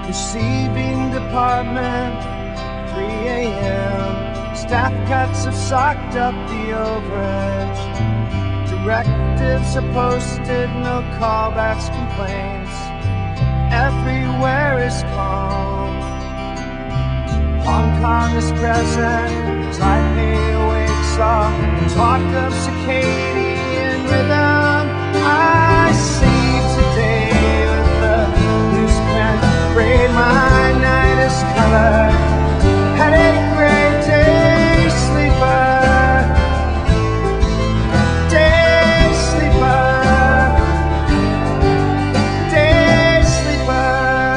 Receiving department, 3 a.m. Staff cuts have socked up the overage. Directives are posted, no callbacks, complaints. Everywhere is calm. Hong Kong is present, Taipei awakes all talk of circadian rhythm. I see today with the loose pen, braid my night is color. Headache, gray day sleeper, day sleeper, day sleeper.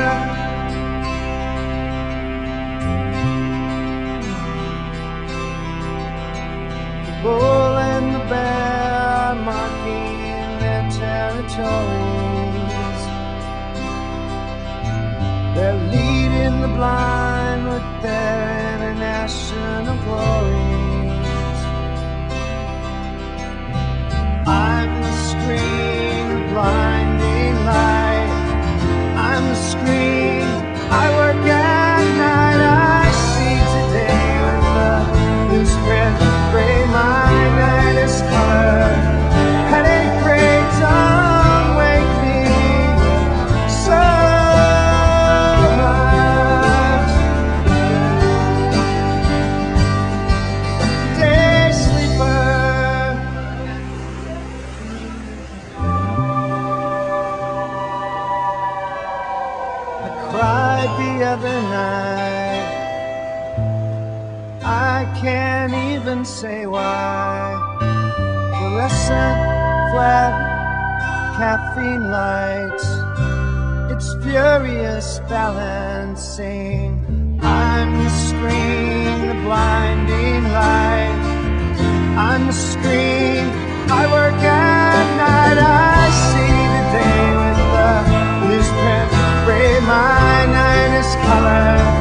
The bull and the bear marking their territories. They're leading the blind with their international glories. I'm the screen, the blinding light. I'm the screen, I work at night. I see today with the loose print, gray my night is color. Headache, gray, don't wake me so much. Day sleeper. I cried the other night. I can't even say why. Fluorescent, flat, caffeine lights. It's furious balancing. I'm the screen, the blinding light. I'm the screen, I work at night. I see the day with the loose print, braid my night is color.